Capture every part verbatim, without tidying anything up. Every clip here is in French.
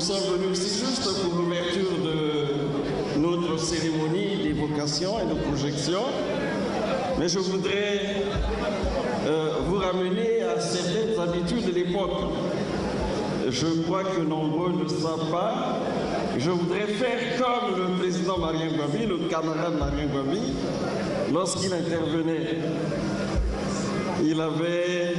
sommes venus aussi juste pour l'ouverture de notre cérémonie d'évocation et de projection, mais je voudrais euh, vous ramener à certaines habitudes de l'époque. Je crois que nombreux ne savent pas. Je voudrais faire comme le président Marien Ngouabi, le camarade Marien Ngouabi, lorsqu'il intervenait. Il avait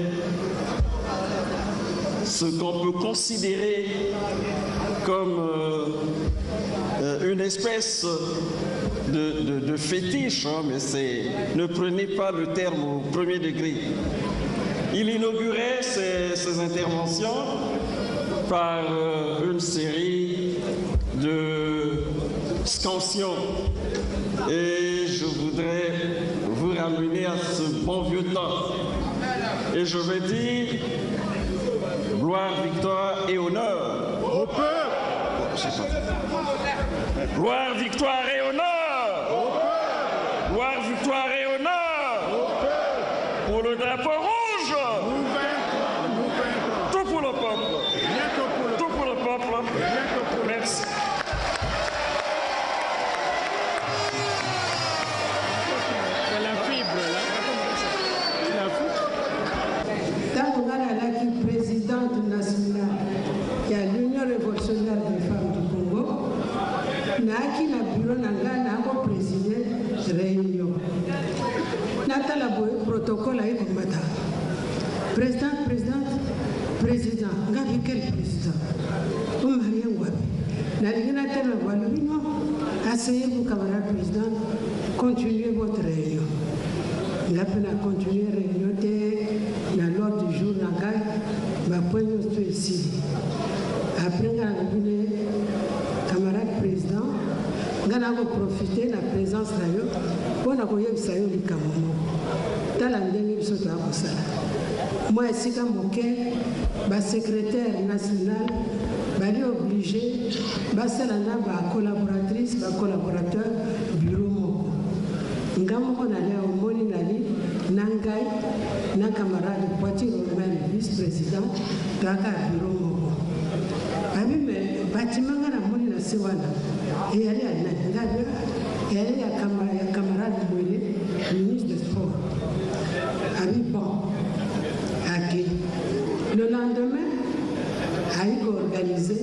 ce qu'on peut considérer comme euh, une espèce de, de, de fétiche, hein, mais c'est, ne prenez pas le terme au premier degré. Il inaugurait ses, ses interventions par euh, une série de scansions. Et je voudrais vous ramener à ce bon vieux temps. Et je vais dire gloire, victoire et honneur au peuple. Gloire, victoire et honneur au peuple. Gloire, victoire et honneur au peuple. Pour le drapeau rouge. Nous vaincrons, nous vaincrons. Tout pour le peuple. Tout pour le peuple. Merci. Présidente nationale de l'Union révolutionnaire des femmes du Congo, Naki na bureau nanga na ko présider réunion. Natala boy protocole ay komata. Président, président, président, ngabi quel président? Um Marien Ngouabi. Na lingina tena walubino, asseyez-vous camarade président, continuez votre réunion. Il a pu continuer la réunion dans l'ordre du jour, ma point ici. Après, on a camarade président, on a profité de la présence de l'Ayo, on a eu le Sayo du Cameroun. Dans la dernière épisode, moi, ici, comme mon secrétaire national, je suis obligé, je suis collaboratrice, collaborateur, bureau. Ngamo on allait au Moni Nali, Nangai, na camarade Poitiers Romain, vice-président, Kaka Bureau Moko. Abi me bâtiment na Moni na Sewana. Et elle est à Nangaga, et elle est à camarade, camarade Mouélé, ministre des Sports. Abi bon, ok. Le lendemain, a eu organisé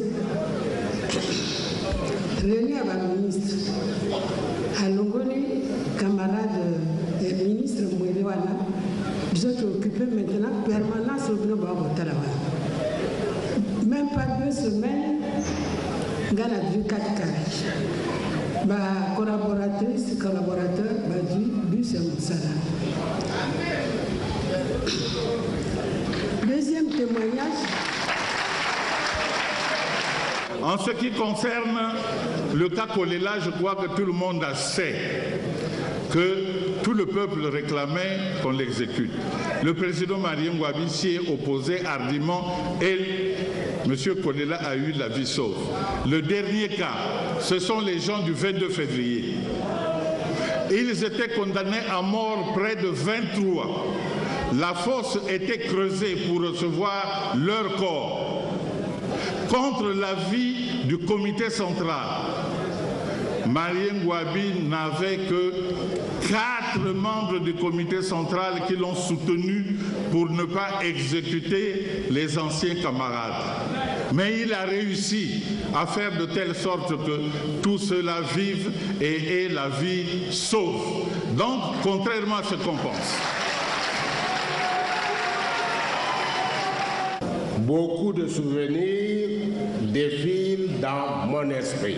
réunion avec le ministre. À Longoni, camarade et ministre Mouéléwana, ils ont occupé maintenant permanence au Gno Babo Talawa. Même pas deux semaines, on a vu quatre carrés. Ma collaboratrice, collaborateur, m'a dit, bus et Moussala. Deuxième témoignage. En ce qui concerne le cas Kolela, je crois que tout le monde a sait que tout le peuple réclamait qu'on l'exécute. Le président Marien Ngouabi s'y est opposé hardiment et M. Kolela a eu la vie sauve. Le dernier cas, ce sont les gens du vingt-deux février. Ils étaient condamnés à mort près de vingt-trois. La fosse était creusée pour recevoir leur corps. Contre l'avis du comité central, Marien Ngouabi n'avait que quatre membres du comité central qui l'ont soutenu pour ne pas exécuter les anciens camarades. Mais il a réussi à faire de telle sorte que tous ceux-là vivent et aient la vie sauve. Donc, contrairement à ce qu'on pense. Beaucoup de souvenirs défilent dans mon esprit.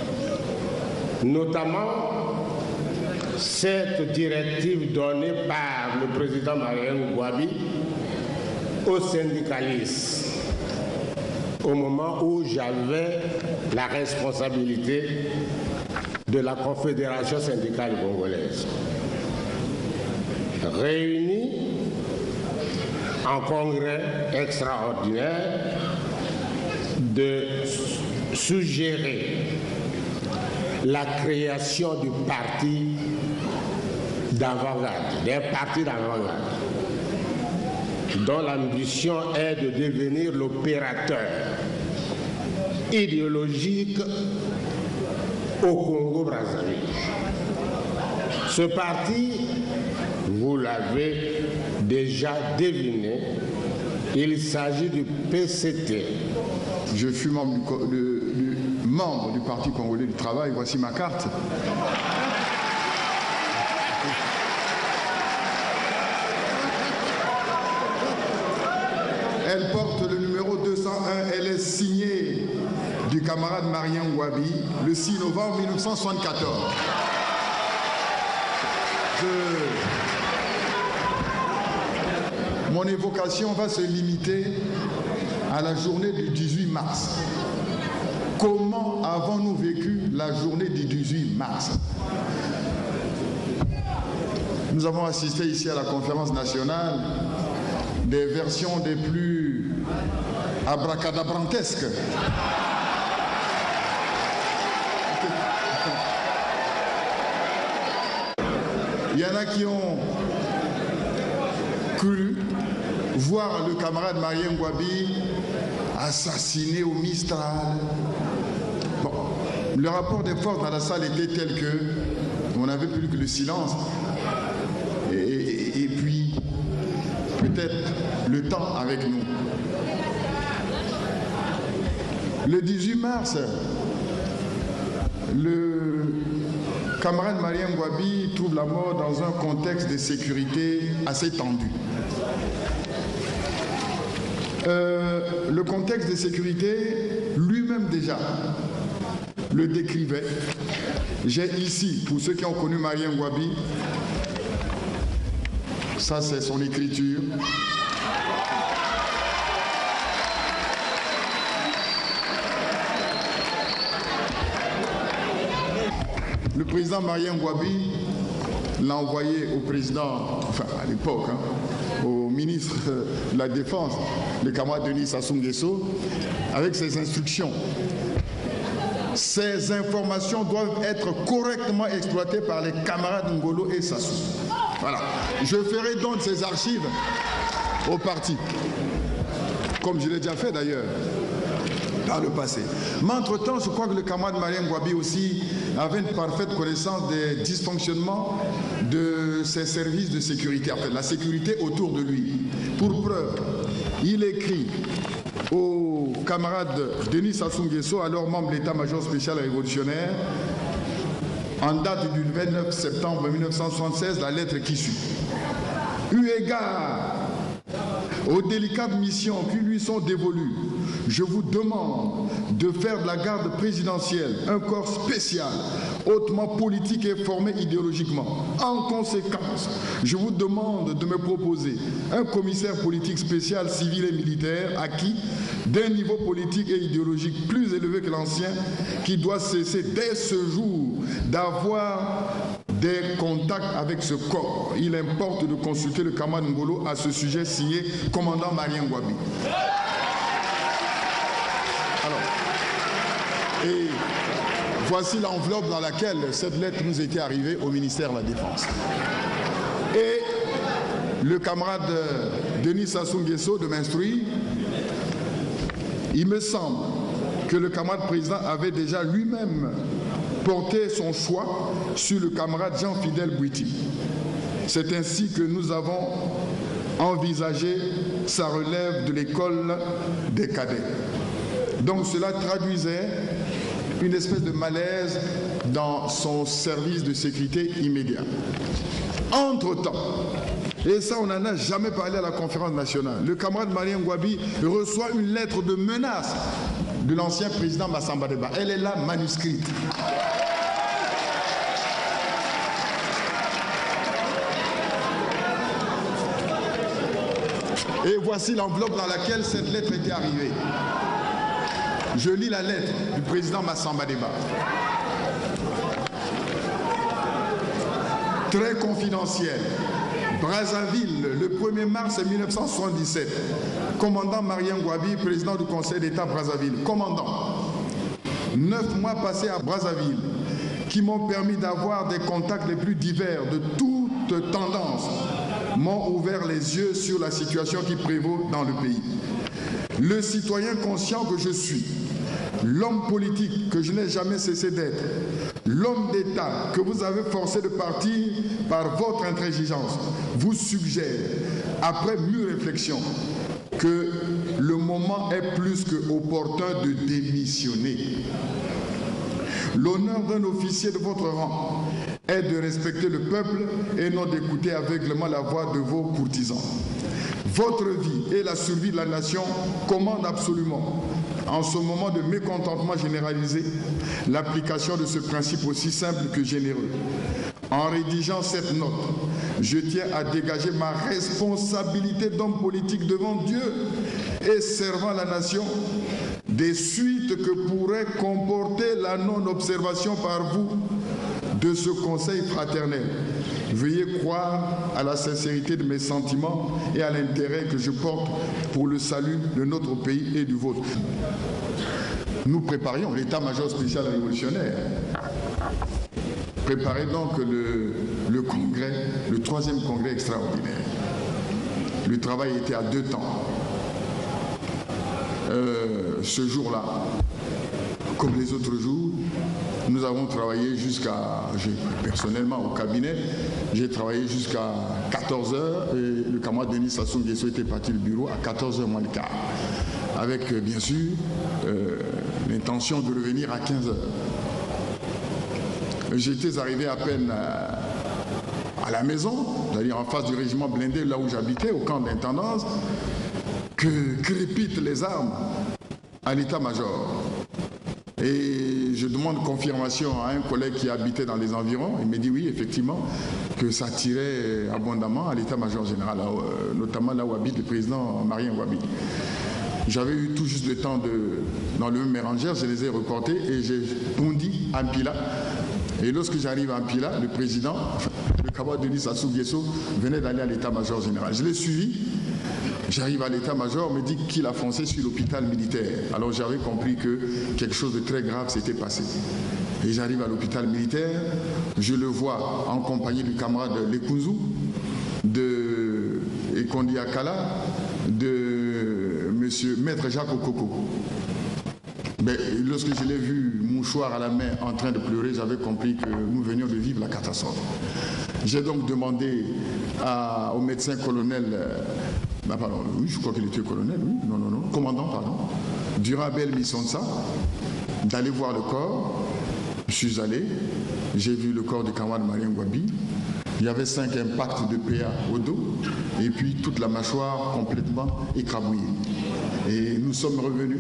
Notamment cette directive donnée par le président Marien Ngouabi aux syndicalistes au moment où j'avais la responsabilité de la Confédération syndicale congolaise. Réunis en congrès extraordinaire de suggérer la création du parti d'avant-garde, d'un parti d'avant-garde, dont l'ambition est de devenir l'opérateur idéologique au Congo-Brazzaville. Ce parti, vous l'avez déjà deviné, il s'agit du P C T. Je suis membre du, du, membre du Parti congolais du travail, voici ma carte. Elle porte le numéro deux cent un, elle est signée du camarade Marien Ngouabi le six novembre mille neuf cent soixante-quatorze. Je... Mon évocation va se limiter à la journée du dix-huit mars. Comment avons-nous vécu la journée du dix-huit mars? Nous avons assisté ici à la conférence nationale des versions des plus abracadabrantesques. Il y en a qui ont cru voir le camarade Marien Ngouabi assassiné au Mistral. Bon, le rapport des forces dans la salle était tel que on n'avait plus que le silence. Et, et, et puis, peut-être le temps avec nous. Le dix-huit mars, le camarade Marien Ngouabi trouve la mort dans un contexte de sécurité assez tendu. Euh, le contexte de sécurité, lui-même déjà, le décrivait. J'ai ici, pour ceux qui ont connu Marien Ngouabi, ça c'est son écriture. Le président Marien Ngouabi l'a envoyé au président, enfin à l'époque, hein, au ministre de la Défense, le camarade Denis Sassou Nguesso, avec ses instructions. Ces informations doivent être correctement exploitées par les camarades Ngolo et Sassou. Voilà. Je ferai donc ces archives au parti, comme je l'ai déjà fait d'ailleurs par le passé. Mais entre-temps, je crois que le camarade Marien Ngouabi aussi avait une parfaite connaissance des dysfonctionnements de ses services de sécurité, en fait, la sécurité autour de lui. Pour preuve, il écrit au camarade Denis Sassou Nguesso, alors membre de l'état-major spécial révolutionnaire, en date du vingt-neuf septembre mille neuf cent soixante-seize, la lettre qui suit. Eu égard aux délicates missions qui lui sont dévolues, je vous demande de faire de la garde présidentielle un corps spécial, hautement politique et formé idéologiquement. En conséquence, je vous demande de me proposer un commissaire politique spécial, civil et militaire, acquis d'un niveau politique et idéologique plus élevé que l'ancien, qui doit cesser dès ce jour d'avoir des contacts avec ce corps. Il importe de consulter le camarade Ngolo à ce sujet, signé commandant Marien Ngouabi. Alors, et voici l'enveloppe dans laquelle cette lettre nous était arrivée au ministère de la Défense. Et le camarade Denis Sassou Nguesso de m'instruire, il me semble que le camarade président avait déjà lui-même porté son choix sur le camarade Jean-Fidèle Bouiti. C'est ainsi que nous avons envisagé sa relève de l'école des cadets. Donc cela traduisait une espèce de malaise dans son service de sécurité immédiat. Entre-temps, et ça on n'en a jamais parlé à la conférence nationale, le camarade Marien Ngouabi reçoit une lettre de menace de l'ancien président Massamba Deba. Elle est là, manuscrite. Et voici l'enveloppe dans laquelle cette lettre était arrivée. Je lis la lettre du président Massamba Deba. Très confidentiel. Brazzaville, le premier mars mille neuf cent soixante-dix-sept. Commandant Marien Ngouabi, président du Conseil d'État Brazzaville. Commandant. Neuf mois passés à Brazzaville, qui m'ont permis d'avoir des contacts les plus divers de toutes tendances, m'ont ouvert les yeux sur la situation qui prévaut dans le pays. Le citoyen conscient que je suis l'homme politique que je n'ai jamais cessé d'être, l'homme d'État que vous avez forcé de partir par votre intransigeance, vous suggère, après mûre réflexion, que le moment est plus que opportun de démissionner. L'honneur d'un officier de votre rang est de respecter le peuple et non d'écouter aveuglément la voix de vos courtisans. Votre vie et la survie de la nation commandent absolument, en ce moment de mécontentement généralisé, l'application de ce principe aussi simple que généreux. En rédigeant cette note, je tiens à dégager ma responsabilité d'homme politique devant Dieu et servant la nation des suites que pourrait comporter la non-observation par vous de ce conseil fraternel. Veuillez croire à la sincérité de mes sentiments et à l'intérêt que je porte pour le salut de notre pays et du vôtre. Nous préparions l'état-major spécial révolutionnaire. Préparez donc le, le congrès, le troisième congrès extraordinaire. Le travail était à deux temps. Euh, ce jour-là, comme les autres jours, nous avons travaillé jusqu'à, personnellement au cabinet, j'ai travaillé jusqu'à quatorze heures et le camarade Denis Sassou Nguesso était parti du bureau à quatorze heures moins le quart, avec bien sûr euh, l'intention de revenir à quinze heures. J'étais arrivé à peine à, à la maison, c'est-à-dire en face du régiment blindé, là où j'habitais, au camp d'intendance, que crépitent les armes à l'état-major. Et je demande confirmation à un collègue qui habitait dans les environs. Il me dit oui, effectivement, que ça tirait abondamment à l'état-major général, notamment là où habite le président Marien Ngouabi. J'avais eu tout juste le temps de, dans le même Mérangère, je les ai reportés et j'ai bondi à Mpila. Et lorsque j'arrive à Mpila, le président, le camarade Denis Sassou Nguesso, venait d'aller à l'état-major général. Je l'ai suivi. J'arrive à l'état-major, on me dit qu'il a foncé sur l'hôpital militaire. Alors j'avais compris que quelque chose de très grave s'était passé. Et j'arrive à l'hôpital militaire, je le vois en compagnie du camarade Lekunzu, de Ekondi Akala, de monsieur Maître Jacques Okoko. Mais lorsque je l'ai vu, mouchoir à la main, en train de pleurer, j'avais compris que nous venions de vivre la catastrophe. J'ai donc demandé à, au médecin colonel, euh, bah pardon, oui, je crois qu'il était colonel, oui, non, non, non, commandant, pardon, Durabel Missonsa, d'aller voir le corps. Je suis allé, j'ai vu le corps de camarade Marien Ngouabi. Il y avait cinq impacts de P A au dos et puis toute la mâchoire complètement écrabouillée. Et nous sommes revenus.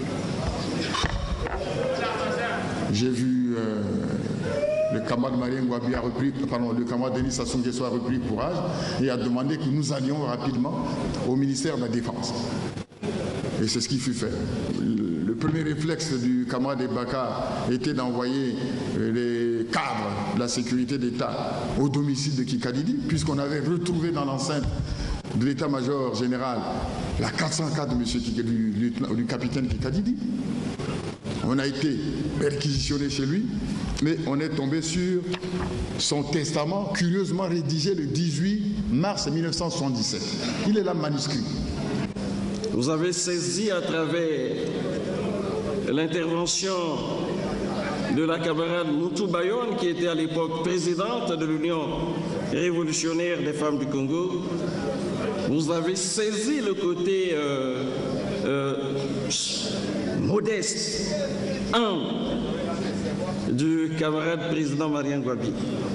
J'ai vu euh, le camarade Marien Ngouabi a repris, pardon, le camarade Denis Sassou Nguesso a repris courage et a demandé que nous allions rapidement au ministère de la Défense. Et c'est ce qui fut fait. Le, le premier réflexe du camarade Ebaka était d'envoyer les cadres de la sécurité d'État au domicile de Kikadidi, puisqu'on avait retrouvé dans l'enceinte de l'état-major général la quatre cent quatre de monsieur Kikadidi, du, du capitaine Kikadidi. On a été perquisitionné chez lui, mais on est tombé sur son testament, curieusement rédigé le dix-huit mars mille neuf cent soixante-dix-sept. Il est là manuscrit. Vous avez saisi à travers l'intervention de la camarade Moutou Bayonne, qui était à l'époque présidente de l'Union révolutionnaire des femmes du Congo, vous avez saisi le côté euh, euh, modeste, humble du camarade président Marien Ngouabi.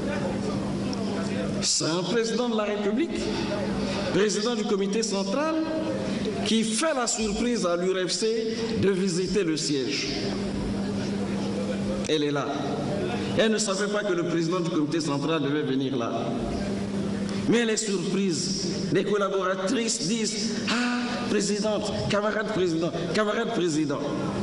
C'est un président de la République, président du comité central, qui fait la surprise à l'U R F C de visiter le siège. Elle est là. Elle ne savait pas que le président du comité central devait venir là. Mais elle est surprise. Les collaboratrices disent « Ah, présidente, camarade président, camarade président ».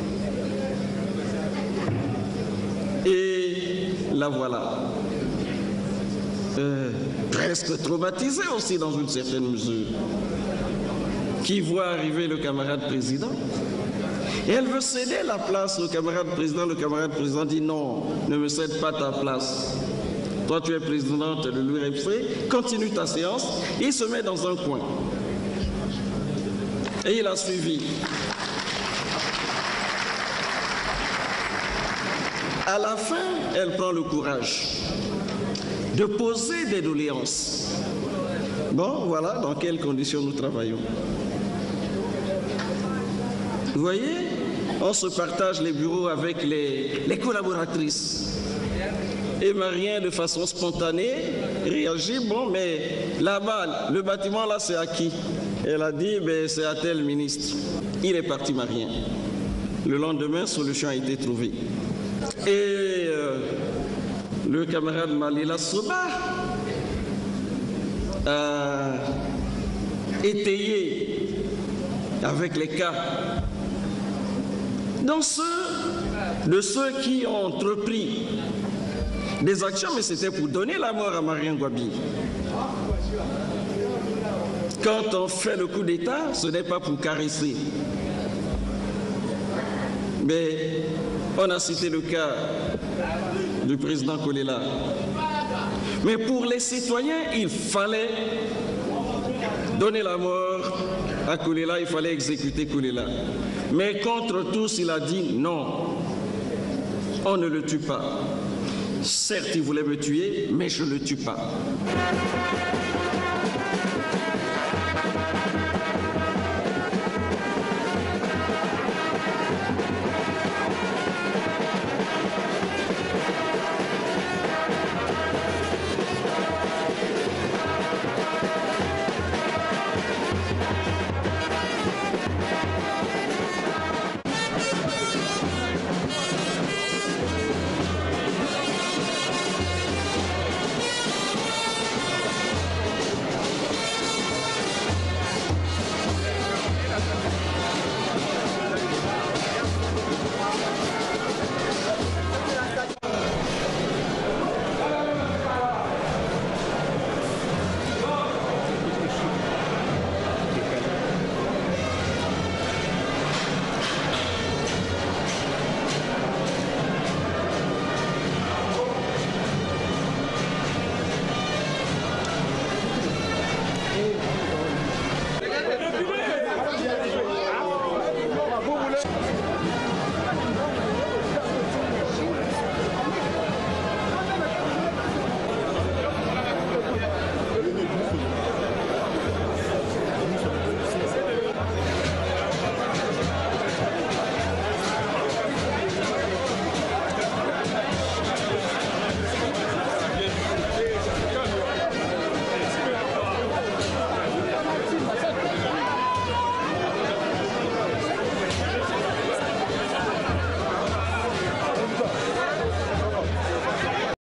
Et la voilà. Euh, presque traumatisée aussi dans une certaine mesure, qui voit arriver le camarade président. Et elle veut céder la place au camarade président. Le camarade président dit non, ne me cède pas ta place. Toi, tu es présidente de l'U R F C, continue ta séance. Il se met dans un coin. Et il a suivi. À la fin, elle prend le courage de poser des doléances. Bon, voilà dans quelles conditions nous travaillons. Vous voyez, on se partage les bureaux avec les, les collaboratrices. Et Marien, de façon spontanée, réagit, bon, mais là-bas, le bâtiment là, c'est à qui? Elle a dit, ben, c'est à tel ministre. Il est parti, Marien. Le lendemain, solution a été trouvée. Et euh, le camarade Malila Soba a étayé avec les cas dans ceux de ceux qui ont entrepris des actions, mais c'était pour donner la mort à Marien Gouabi. Quand on fait le coup d'État, ce n'est pas pour caresser. Mais on a cité le cas du président Kolela. Mais pour les citoyens, il fallait donner la mort à Kolela, il fallait exécuter Kolela. Mais contre tous, il a dit non, on ne le tue pas. Certes, il voulait me tuer, mais je ne le tue pas.